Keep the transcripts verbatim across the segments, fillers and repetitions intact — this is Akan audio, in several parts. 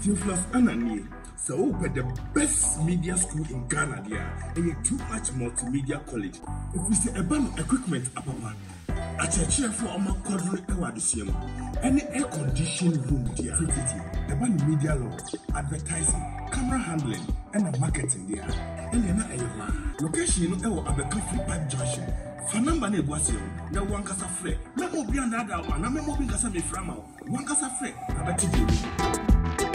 Theophilus Anani, so open the best media school in Ghana there, and a too much multimedia college. If we say a band equipment apapa, a chair for a quadri ewadisium, any air conditioned room there, a band media law, advertising, camera handling, and a marketing there. And then a location of Abeka Pipe Junction. Fanamba ne gwasio na wankasa frɛ na obi andada ma na memo bi nkasa me frama wankasa frɛ abati di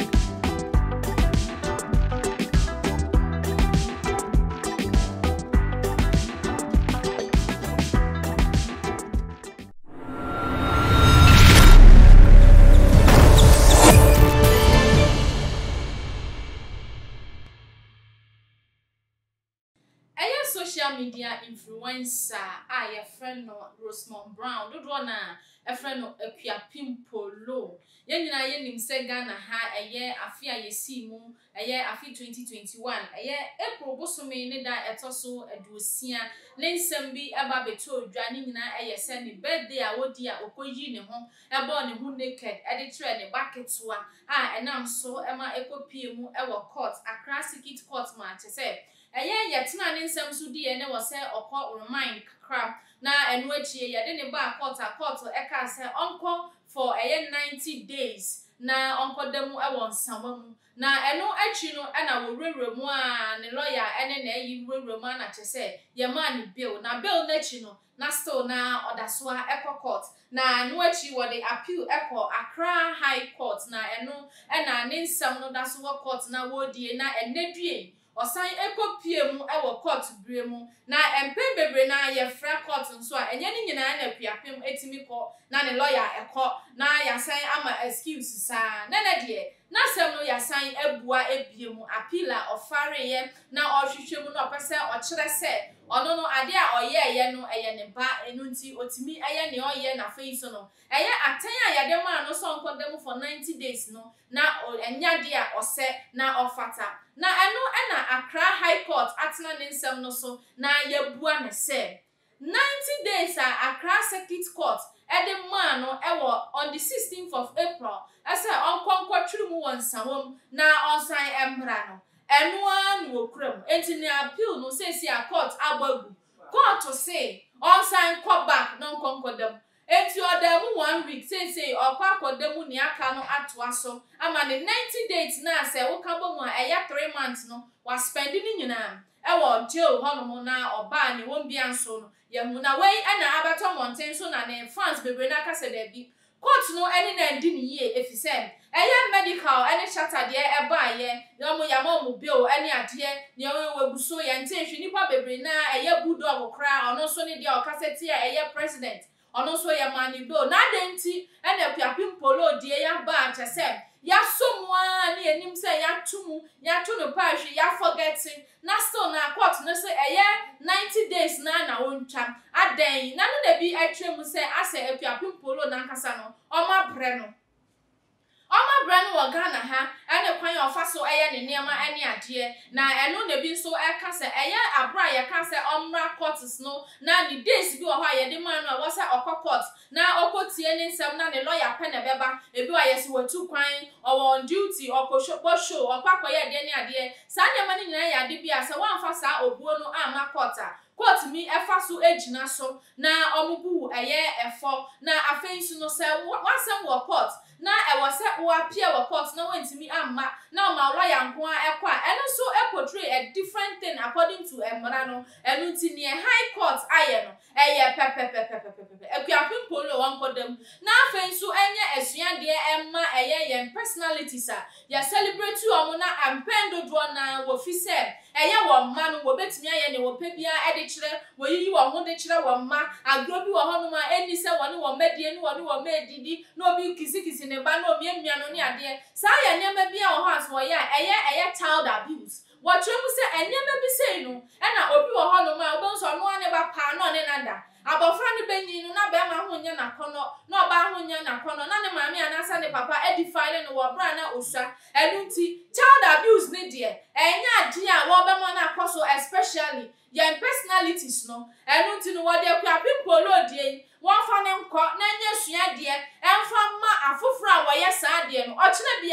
social media influencer a your friend no Rosemond Brown do do na a friend no Akuapim Polo yen nyina ye nim se Ghana ha eye afi a yesi mu eye afi twenty twenty-one eye April bosome ne da etoso aduosia ne nsem bi eba beto odwa ne nyina eye se ne birthday a wodi a okoyi ne ho eba ne hu naked ede tre ne baketwa a enam so ema ekopie mu ewo court Accra Circuit Court ma che se eye yetena ne nsem so di ene wo se okọ remind crap na enu achie ye de ne ba court a court e ka se onko for eye ninety days na onko demu e won samamu na enu achi no e na wo rewremu a ne lawyer ene na yi rewremu na che se ye ma ni bill na bill na chi no na still na odasoa ekọ court na enu achi wo de appeal ekọ Accra High Court na enu e na ne nsem no daso wo court na wo die na enedue osan ekopie mu ewo court bremu na empem bebre na ye fra court nso a enye ni nyina na Akuapim etimi ko na ne lawyer ekọ na ya san ama excuse sa na na de na sem no ya san ebua ebie mu appeala ofare ye na ohwehwe mu no opese okire se ono no ade a oye ye no eye ne ba enu nti otimi eye ne oye na face no eye aten a ya de ma no so nkodem for ninety days no na enya de a ose na ofata na eno na Accra High Court atena ne nsem no so na yabua ne se ninety days a Accra Circuit Court ede ma no ewo on the sixteenth of April ase onkonkwo twirimu wonsawom na onsan embra no eno an wo kram enti ne appeal no say a court agbagu court to say onsan come back no konkodam enti odam one week say say okwa akodam ni aka no atoa so ama ne ninety days na say wo ka bomu a eya three months no wa spend ni nyina ewo jail hono na oba ni won bia nso no ye hu na wey na abato mountain so na ne fans bebre na aka say da bi court no eni na ndi ni ye efisem eya medical eni charter de eba ye yomo yama mo bill eni ade ne weguso ye ntenhwe nipa bebre na eya bulldog kra ono so ne de okaseti a eya president ono so ye mani bill na denti eni Akuapim Polo de ya ba chese ya somwa ni enim se ya tumu ya tunu pahwe ya forgetting na still na court no say eye ninety days na na wontwa adan na no da bi atwem say ase Akuapim Polo na nkasa no oma bre no oma bre no wo Ghana ha ene kwan ofa so eye ne niam ene ade na eno na bi so e ka say eye abra ye ka say omra courts no na the days bi wo ha ye de man no wo say okọ court na okotie ne nsem na ne lawyer pe na beba ebi wa yesi watu kwan or on duty or ko show show or kwa ye de ne ade sa ne mani nyina ya de bia sa wan fa sa obuo no ama court a court mi efa so ejina so na omubu eye efo na afensu no say wasem wo court na e was wo appear wo court na wantimi amma na ma lawyer nko a ekwa eno so e portray a different thing according to emra no enu ti ne high court aye no eye pepe pepe pepe Akuapim Polo wan kodam na afensu enye esua de emma eye yen personalities a ya celebrate omo na ampendo do na wo fi se eye wo ma no wo betimi aye ne wo pebia ede kire wo yiyi wo ho de kire wo ma agro bi wo ho no ma eni se wo ne wo medie ni wo ne wo medidi no bi kisikisi ne ba no miamia no ne ade sa ya nyema bia wo ho aso ya eye eye child abuse what you say enyema bi say no e na obi wo ho no ma obo nso no ane ba pa no ne nanda abofra ne benyi no na be ma ho nya na kono na oba ho nya na kono na ne maami anasa ne papa edify no wo bra na osua enunti child abuse ne de enya ade a wo be mo na akoso especially your personalities no enunti no wo de Akuapim Polo de won fa ne nko na nya sua de emfa ma afofra wo ye sa de no o kire bia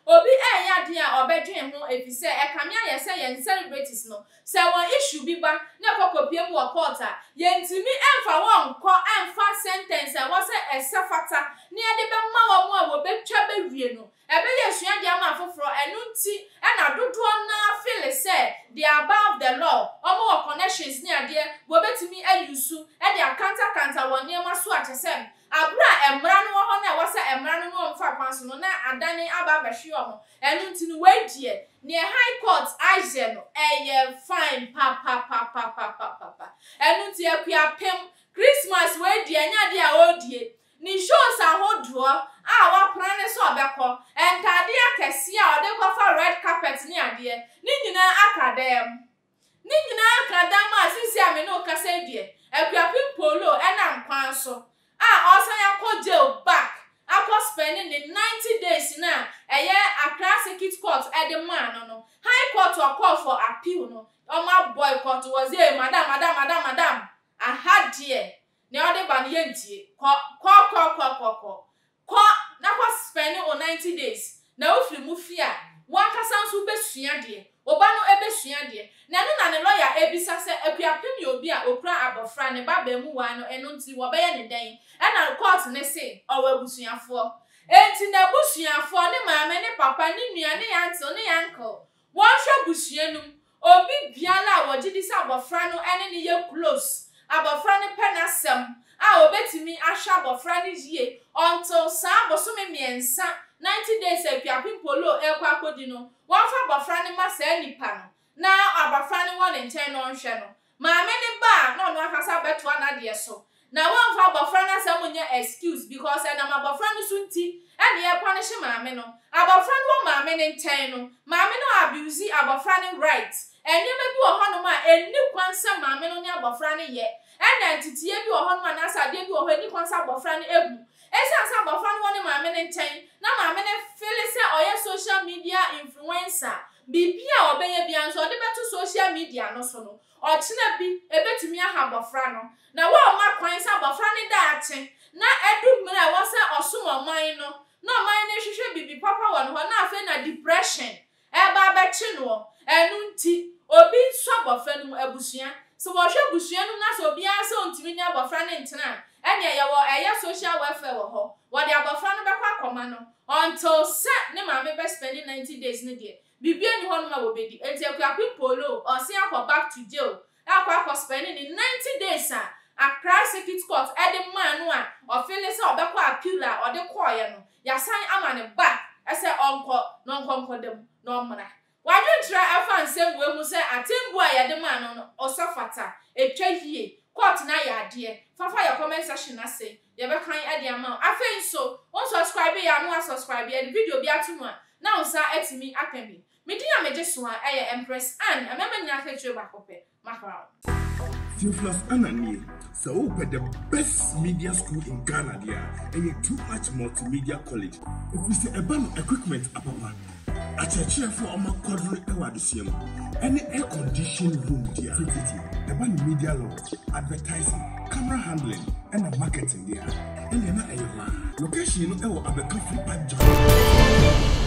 obi e ya de a obedwen ho efise e kamia ye se ye celebrities no se won issue bi ba na kokopie mu court a ye ntimi emfa won ko emfa sentence e wo se esafata ne ade be ma wo mu a wo betwa be wie no ebe ye sua de ama afoforo enu nti e na dodo na feel say they are above the law omo connections ni ade wo betimi ayusu e de akanta kanta won ne ma so atesem abra emra no ho na wo se emra no no mfa kwanso no na adane aba behwe omo enu nti no we die ne high court aje no eye fine pa pa pa pa pa pa pa enu nti akua pem Christmas we die nya de a odie ni shows ahodo a wa plan so obekọ entade akese a ode kofa red carpet ni ade ni nyina akadem ni nyina akadam a sisi ame no kasa die akua pem polo ena nkwan so a osan yakọ jail back akọ spending the ninety days na eye Accra Circuit Court e de man no high court or call for appeal no oma boycott was there madam madam madam madam aha die ne ode ba ne yentie ko ko ko ko ko ko ko na ko spending on ninety days na ofri mu fi a wan kasa nso besua de oba no ebesua de na no na ne lawyer ebisa se akuapem ye obi a okura abofra ne baba mu wa no eno nti wo be ye ne den e na court ne se owa busuafo enti na busuafo ne maame ne papa ne nua ne yanto ne yanko won hwe busuanum obi biala wo gidi sa abofra no ene ne ye close abofra ne penasem a obetimi ahwa abofra ne yie until sa bosome miensa ninety days akuapem polo ekwa akodi no won fa abofra ne ma sa nipa no na abofra ne won nchen no nhwe no maame ne ba na no akasa beto na de so na won fa abofra na sa munye excuse because na abofra no sunti ene ye punish maame no abofra no maame ne nchen no maame no abuse abofra ne right ene me bi wo hono ma eni kwansa maame no ne abofra ne ye ene ntitiye bi wo hono ma na sa de bi wo ho eni kwansa abofra ne ebu esa sa abofra no ne maame ne nchen na maame ne feel say oye social media influencer bibia obeye bia nso de beto social media no so no ochina bi ebetumi aha abofra no na wo ma kwan sa abofra ne da ache na edu mra wo se osom man no no man ne hwehwe bibi papa won ho na afa na depression e ba ba chi no enu nti obi so abofra no abusua so wo hwe abusua no na so obi ase ontimi nya abofra ne ntena ene ye wo eye social welfare wo ho wo de abofra no bekwa akoma no until set ne maame be spending ninety days ne de bibia ni hono ma wo bedi enti akuapem polo o se akọ back to jail akọ akọ spending in ninety days a Accra Circuit Court e de man no a o feel say obekọ appeal a o de koye no ya san ama ne back e se onko no nkonko dem no mra wadwentra afa nsem we hu say atembu a ya de man no o safata etwa hie court na ya de fafa ya comment section na say ye be kan e de ama afa nso on subscribe ya no subscribe ya video bi atumu a na unsa etimi akambi Medina mejeswa eye Empress Anne amema nya aketwe bakope makara Theophilus Anani so open the best media school in Ghana there and too much multimedia college if we say eban equipment apapa a church for oma quadri ewadusiem any air conditioned room there eban media law advertising camera handling and marketing there and na location no e wo abeka free